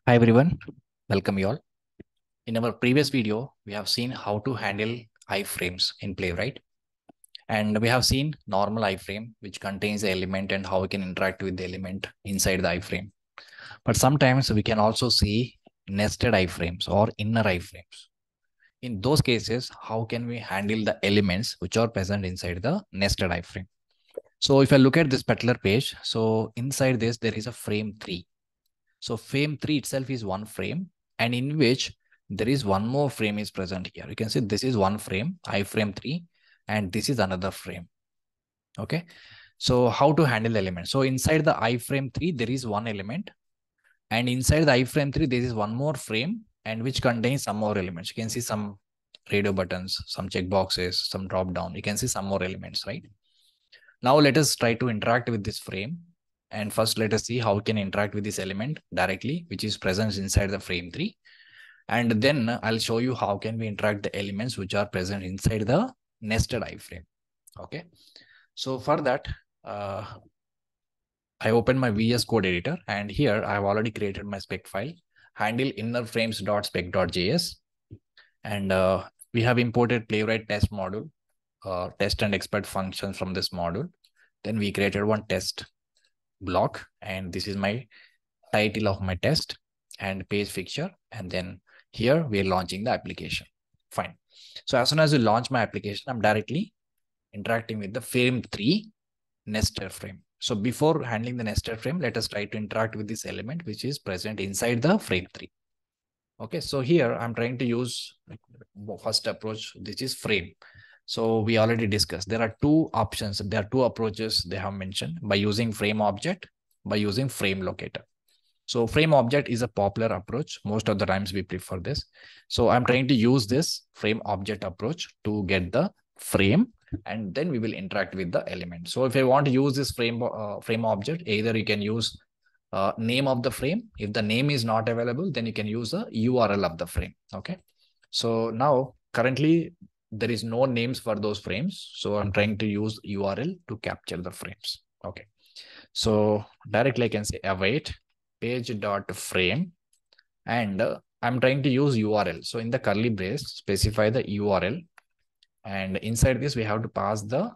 Hi everyone, welcome you all. In our previous video, we have seen how to handle iframes in Playwright. And we have seen normal iframe, which contains the element and how we can interact with the element inside the iframe. But sometimes we can also see nested iframes or inner iframes. In those cases, how can we handle the elements which are present inside the nested iframe? So if I look at this particular page, so inside this, there is a frame 3. So frame 3 itself is one frame, and in which there is one more frame is present here. You can see this is one frame, iframe 3, and this is another frame. Okay. So how to handle elements? So inside the iframe 3, there is one element, and inside the iframe 3, there is one more frame, and which contains some more elements. You can see some radio buttons, some checkboxes, some drop down. You can see some more elements, right? Now let us try to interact with this frame. And first, let us see how we can interact with this element directly, which is present inside the frame 3. And then I'll show you how can we interact the elements which are present inside the nested iframe. Okay. So for that, I open my VS Code editor, and here I have already created my spec file, handle innerframes.spec.js. And we have imported Playwright test module, test and expect functions from this module. Then we created one test block, and this is my title of my test and page fixture. And then here we are launching the application. Fine. So as soon as we launch my application, I'm directly interacting with the frame 3 nested frame. So before handling the nested frame, let us try to interact with this element which is present inside the frame 3. Okay, so here I'm trying to use first approach. This is frame. So we already discussed there are two options. There are two approaches they have mentioned by using frame object, by using frame locator. So frame object is a popular approach. Most of the times we prefer this. So I'm trying to use this frame object approach to get the frame, and then we will interact with the element. So if I want to use this frame object, either you can use name of the frame. If the name is not available, then you can use the URL of the frame. Okay. So now currently there is no names for those frames. So I'm trying to use URL to capture the frames. Okay. So directly I can say await page.frame, and I'm trying to use URL. So in the curly brace, specify the URL, and inside this we have to pass the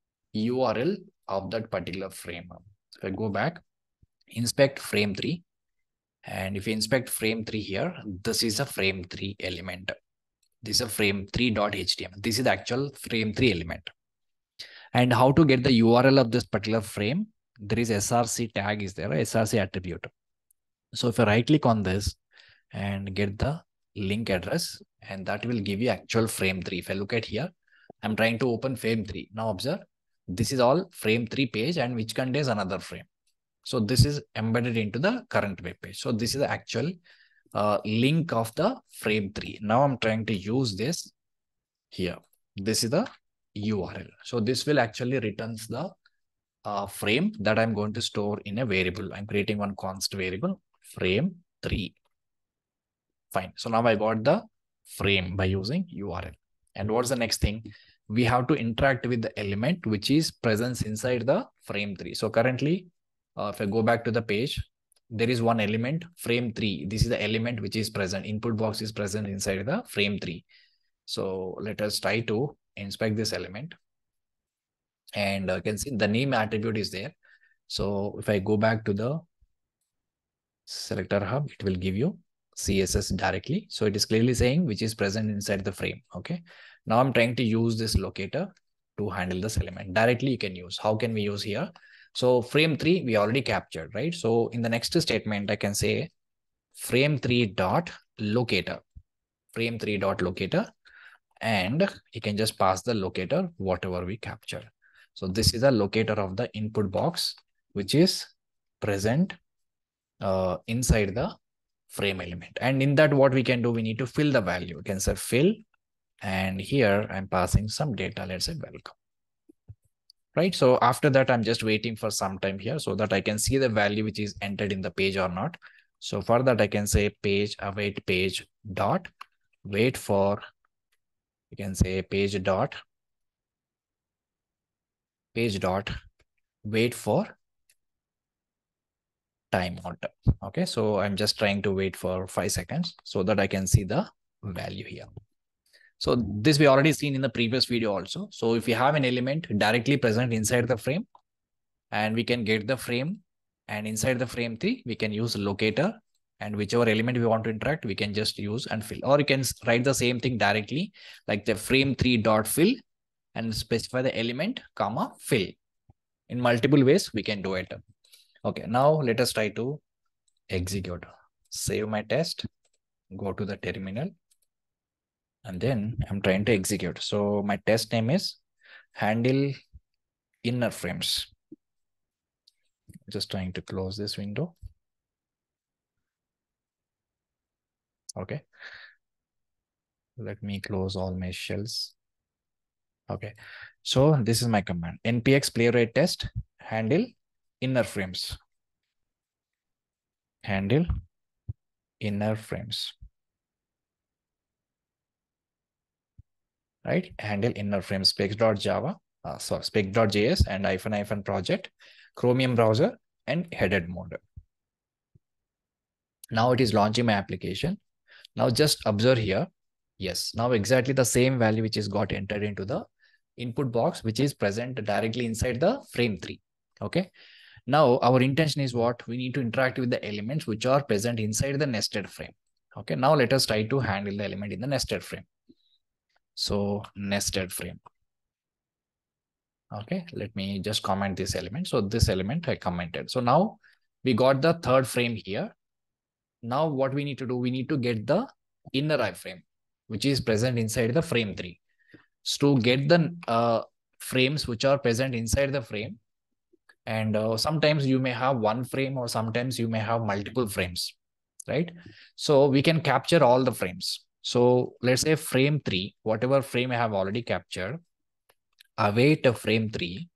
URL of that particular frame. So if I go back, inspect frame 3, and if you inspect frame 3 here, this is a frame 3 element. This is a frame 3.html. This is the actual frame 3 element. And how to get the URL of this particular frame? There is src tag is there, src attribute. So if I right click on this and get the link address, and that will give you actual frame 3. If I look at here, I'm trying to open frame 3. Now observe, this is all frame 3 page, and which contains another frame. So this is embedded into the current web page. So this is the actual link of the frame 3. Now I'm trying to use this here. This is the URL. So this will actually returns the frame that I'm going to store in a variable. I'm creating one const variable, frame 3. Fine. So now I got the frame by using URL. And what's the next thing? We have to interact with the element which is present inside the frame 3. So currently, if I go back to the page, there is one element, frame 3. This is the element which is present. Input box is present inside the frame 3. So let us try to inspect this element. And you can see the name attribute is there. So if I go back to the selector hub, it will give you CSS directly. So it is clearly saying which is present inside the frame. Okay. Now I'm trying to use this locator to handle this element. Directly you can use. How can we use here? So frame 3 we already captured, right? So in the next statement, I can say frame 3 dot locator, frame 3 dot locator, and you can just pass the locator whatever we capture. So this is a locator of the input box which is present inside the frame element. And in that, what we can do, we need to fill the value. You can say fill, and here I'm passing some data. Let's say welcome. Right. So after that, I'm just waiting for some time here so that I can see the value which is entered in the page or not. So for that, I can say page await page dot wait for, you can say page dot wait for timeout. Okay, so I'm just trying to wait for 5 seconds so that I can see the value here. So this we already seen in the previous video also. So if you have an element directly present inside the frame, and we can get the frame, and inside the frame 3, we can use locator, and whichever element we want to interact, we can just use and fill. Or you can write the same thing directly, like the frame 3 dot fill, and specify the element, comma, fill. In multiple ways, we can do it. Okay, now let us try to execute. Save my test, go to the terminal, and then I'm trying to execute. So my test name is handle inner frames. Just trying to close this window. Okay. Let me close all my shells. Okay. So this is my command. npx playwright test handle inner frames. Handle inner frames. Right? Handle inner frames specs.java, spec.js and -- project, Chromium browser, and headed mode. Now it is launching my application. Now just observe here. Yes, now exactly the same value which is got entered into the input box, which is present directly inside the frame 3. Okay. Now our intention is what? We need to interact with the elements which are present inside the nested frame. Okay. Now let us try to handle the element in the nested frame. So nested frame. Okay. Let me just comment this element. So this element I commented. So now we got the third frame here. Now what we need to do, we need to get the inner iframe, which is present inside the frame 3. So to get the frames which are present inside the frame, and sometimes you may have one frame or sometimes you may have multiple frames, right? So we can capture all the frames. So let's say frame 3, whatever frame I have already captured, await a frame 3,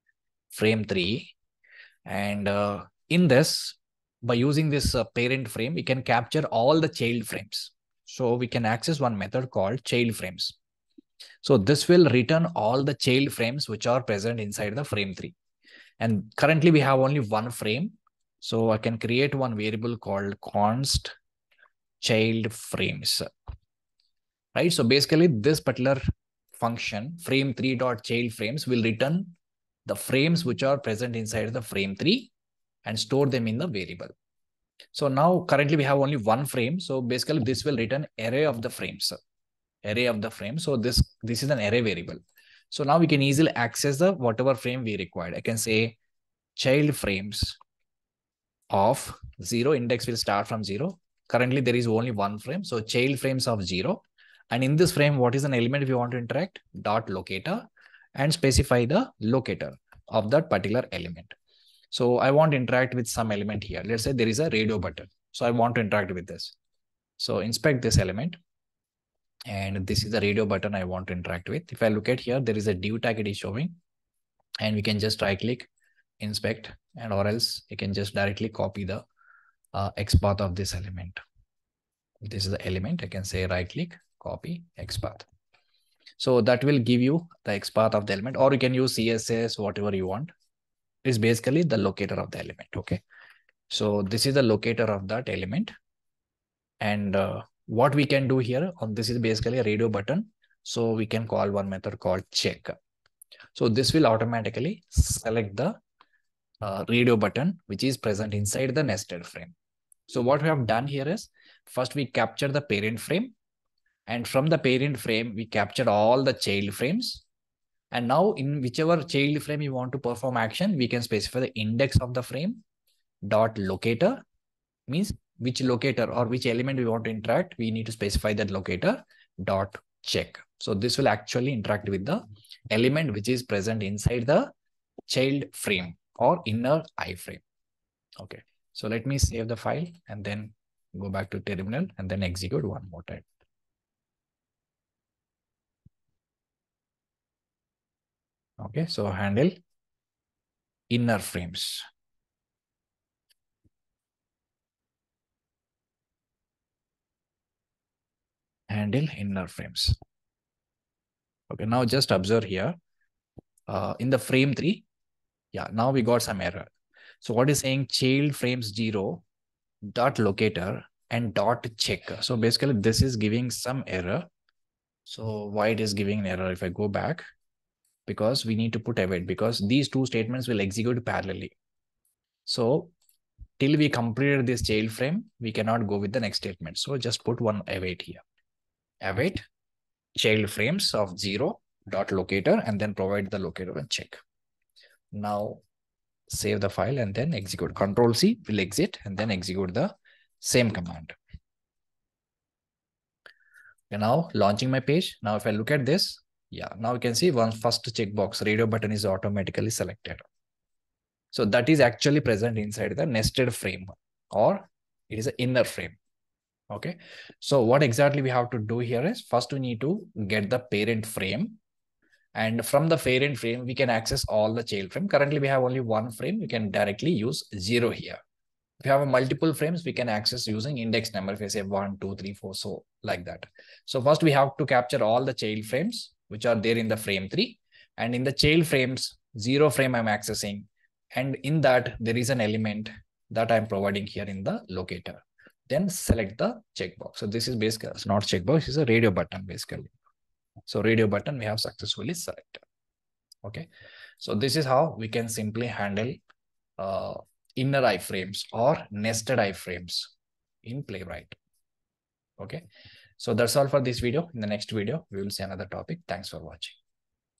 and in this, by using this parent frame, we can capture all the child frames. So we can access one method called child frames. So this will return all the child frames which are present inside the frame 3. And currently we have only one frame. So I can create one variable called const child frames. Right. So basically this particular function frame 3.child frames will return the frames which are present inside the frame 3 and store them in the variable. So now currently we have only one frame. So basically this will return array of the frames. So this is an array variable. So now we can easily access the whatever frame we required. I can say child frames of 0, index will start from 0. Currently there is only one frame. So child frames of 0. And in this frame, what is an element we want to interact? Dot locator, and specify the locator of that particular element. So I want to interact with some element here. Let's say there is a radio button. So I want to interact with this. So inspect this element. And this is the radio button I want to interact with. If I look at here, there is a div tag it is showing. And we can just right click, inspect, and or else you can just directly copy the XPath of this element. This is the element. I can say right click, copy XPath. So that will give you the XPath of the element, or you can use CSS, whatever you want. It's basically the locator of the element. Okay. So this is the locator of that element. And what we can do here on this is basically a radio button. So we can call one method called check. So this will automatically select the radio button, which is present inside the nested frame. So what we have done here is first we capture the parent frame, and from the parent frame, we capture all the child frames. And now in whichever child frame you want to perform action, we can specify the index of the frame dot locator, means which locator or which element we want to interact. We need to specify that locator dot check. So this will actually interact with the element which is present inside the child frame or inner iframe. Okay. So let me save the file and then go back to terminal and then execute one more time. Okay. So handle inner frames. Handle inner frames. Okay. Now just observe here in the frame 3. Yeah. Now we got some error. So what is saying child frames 0 dot locator and dot check. So basically this is giving some error. So why it is giving an error? If I go back, because we need to put await, because these two statements will execute parallelly. So till we completed this child frame, we cannot go with the next statement. So just put one await here. Await child frames of 0 dot locator and then provide the locator and check. Now save the file and then execute. Control C will exit and then execute the same command. And now launching my page. Now if I look at this, yeah, now you can see one first checkbox, radio button is automatically selected. So that is actually present inside the nested frame, or it is an inner frame. Okay. So what exactly we have to do here is, first we need to get the parent frame. And from the parent frame, we can access all the child frame. Currently, we have only one frame. We can directly use 0 here. If you have multiple frames, we can access using index number. If I say 1, 2, 3, 4, so like that. So first we have to capture all the child frames, which are there in the frame 3. And in the child frames, 0 frame I'm accessing. And in that, there is an element that I'm providing here in the locator. Then select the checkbox. So this is basically, it's not checkbox, it's a radio button basically. So radio button we have successfully selected. Okay. So this is how we can simply handle inner iframes or nested iframes in Playwright. Okay. So that's all for this video. In the next video, we will see another topic. Thanks for watching.